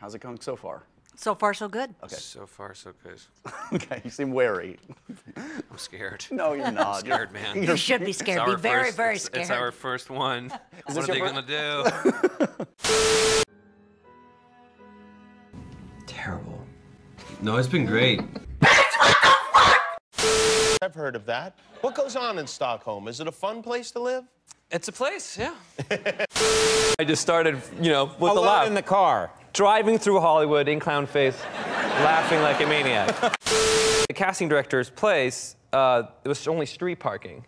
How's it going so far? So far, so good. Okay. So far, so good. Okay, you seem wary. I'm scared. No, you're not. I'm scared, man. You should be scared. Be very, very scared. It's our first one. What are they gonna do? Terrible. No, it's been great. I've heard of that. What goes on in Stockholm? Is it a fun place to live? It's a place, yeah. I just started, you know, with the Alone laugh. in the car. Driving through Hollywood in clown face, laughing like a maniac. The casting director's place, it was only street parking.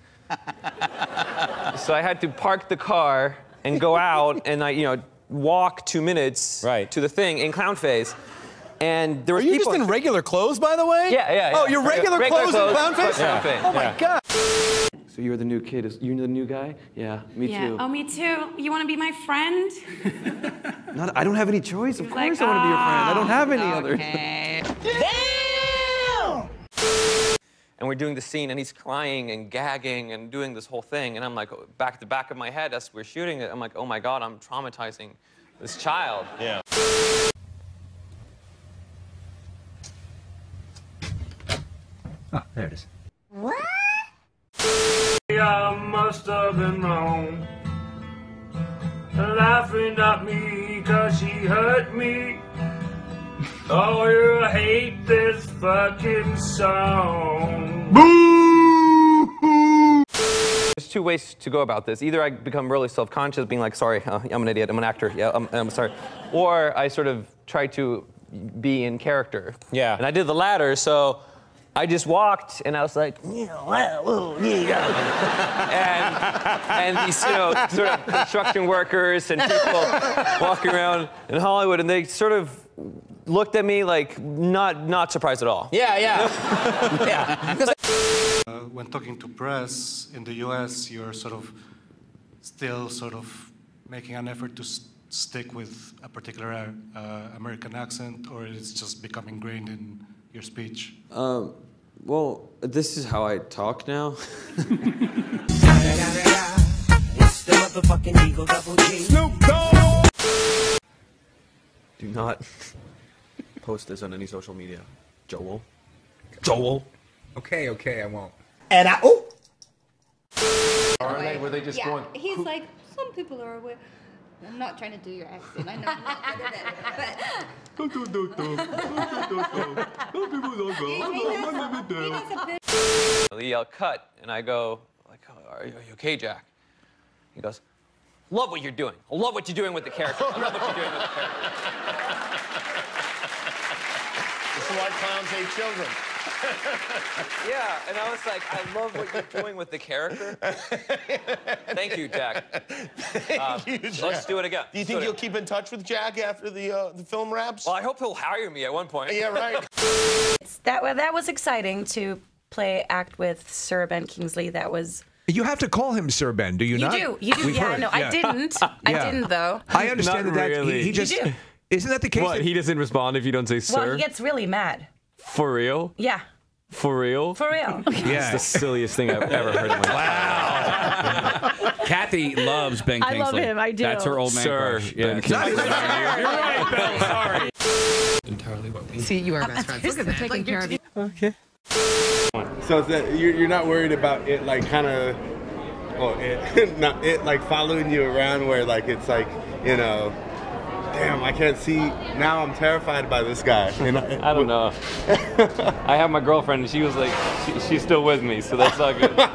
So I had to park the car and go out and walk 2 minutes to the thing in clown face. And there were people. Are you just in regular clothes, by the way? Yeah. Oh, you're regular clothes in clown face? Yeah. Oh my God. So you're the new kid. You're the new guy? Yeah, me too. Oh, me too. You want to be my friend? I don't have any choice. Of course I want to be your friend. I don't have any other. Damn! And we're doing the scene, and he's crying and gagging and doing this whole thing. And I'm like, back at the back of my head as we're shooting it, I'm like, oh my God, I'm traumatizing this child. Yeah. Oh, there it is. What? I must have been wrong, laughing at me 'cause she hurt me. Oh, you hate this fucking song. There's two ways to go about this. Either I become really self-conscious, being like, sorry, I'm an idiot, I'm an actor, yeah, I'm sorry. Or I sort of try to be in character. Yeah. And I did the latter, so I just walked, and I was like, and these, sort of construction workers and people walking around in Hollywood, and they sort of looked at me like not surprised at all. Yeah. Yeah. When talking to press in the US, you're still making an effort to stick with a particular American accent, or it's just becoming ingrained in your speech? Well, this is how I talk now. Snoop Dogg! Do not post this on any social media. Joel. Okay, I won't. And Are they? Were they just going? He's like, some people are aware. I'm not trying to do your accent. I know you're not good at it. They yell, cut, and I go, like, are you okay, Jack? He goes, love what you're doing. I love what you're doing with the character. I love what you're doing with the character. This is why clowns hate children. Yeah, and I was like, I love what you're doing with the character. Thank you, Jack. Thank you, Jack. Let's do it again. Do you think you'll keep in touch with Jack after the film wraps? Well, I hope he'll hire me at one point. Yeah, right. That was exciting to act with Sir Ben Kingsley. That was. You have to call him Sir Ben, do you not? You do. We've Yeah, heard. no, I didn't. I didn't, though. I understand Not that really. he just. You do. Isn't that the case? What, he doesn't respond if you don't say sir? Well, he gets really mad. For real? Yeah. For real? For real. Yeah. It's the silliest thing I've ever heard in my life. Wow. Kathy loves Ben Kingsley. I love him. I do. That's her old man Sir, crush. Ben Yeah. Kingsley. You're right, Bill. Sorry. Entirely what we See, you are best friends. Look at that. Taking care of you. Okay. So is that you're not worried about it, like, kind of, well, it like following you around, where like it's like, damn, I can't see. Now I'm terrified by this guy. I don't know. I have my girlfriend, and she was like, she's still with me, so that's all good.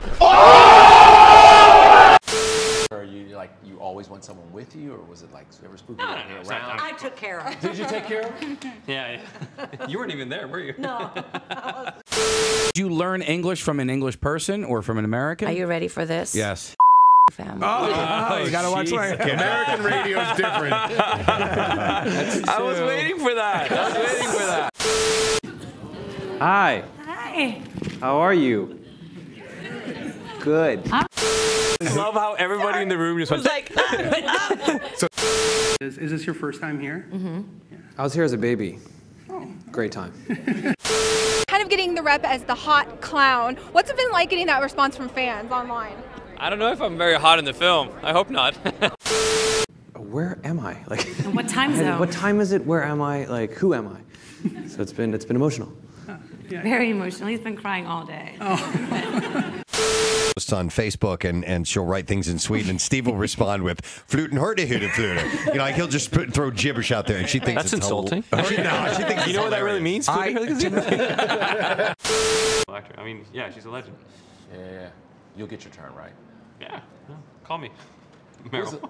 Are you like, you always want someone with you, or was it like, ever spooky walking around? I took care of him. Did you take care of him? Yeah. You weren't even there, were you? No. Did you learn English from an English person or from an American? Are you ready for this? Yes. Family. Oh, you gotta watch my American radio is different. I was waiting for that. Hi. Hi. How are you? Good. I love how everybody in the room just went like, Is this your first time here? Mm-hmm. I was here as a baby. Great time. Kind of getting the rep as the hot clown. What's it been like getting that response from fans online? I don't know if I'm very hot in the film. I hope not. where am I? Like, What time zone? what time is it? Where am I? Like, who am I? So it's been emotional. Very emotional. He's been crying all day. Posts on Facebook and she'll write things in Sweden and Steve will respond with fluten hörde fluten. You know, like he'll just throw gibberish out there and she thinks That's it's insulting. She thinks You know what that really means? I mean, yeah, she's a legend. Yeah. You'll get your turn, right? Yeah, call me. Meryl.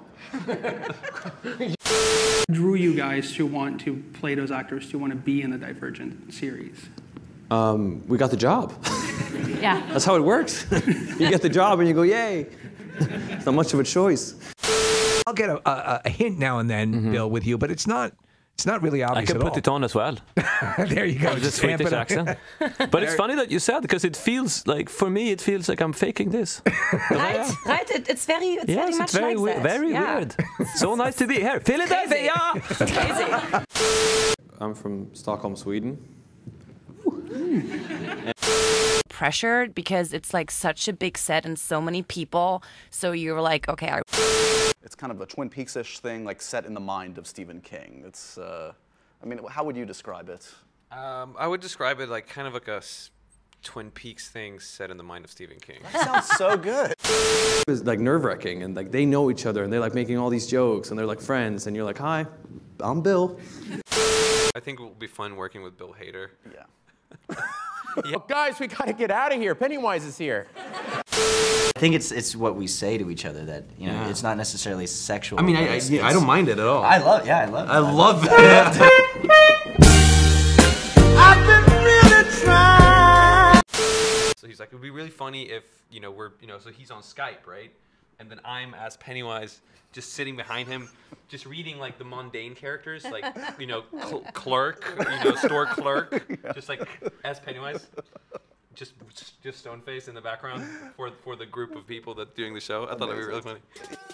Drew you guys to want to play those actors, to want to be in the Divergent series? We got the job. Yeah. That's how it works. You get the job and you go, yay. It's not much of a choice. I'll get a hint now and then, Bill, with you, but it's not really obvious I can at put all. it on as well. There you go. With the Just amp Swedish it up. accent. But it's funny that you said, because it feels like, for me, it feels like I'm faking this. Right? Right? It's very much It's very, like that. very Yeah. weird. So nice to be here. Philadelphia! Crazy. I'm from Stockholm, Sweden. Pressured because it's like such a big set and so many people. So you're like, okay. It's kind of a Twin Peaks-ish thing, like set in the mind of Stephen King. It's, I mean, how would you describe it? I would describe it like kind of like a Twin Peaks thing set in the mind of Stephen King. That sounds so good. It was like nerve-wracking, and like they know each other, and they're like making all these jokes, and they're like friends, and you're like, hi, I'm Bill. I think it will be fun working with Bill Hader. Yeah. Guys, we gotta get out of here. Pennywise is here. I think it's what we say to each other that, you know, it's not necessarily sexual. I mean, I don't mind it at all. I love it. I love that. I've been really trying. So he's like, it would be really funny if, you know, so he's on Skype, right? And then I'm as Pennywise just sitting behind him, just reading like the mundane characters, like, you know, clerk, you know, store clerk, just like as Pennywise. Just stone face in the background for the group of people that doing the show. I thought it would be really funny.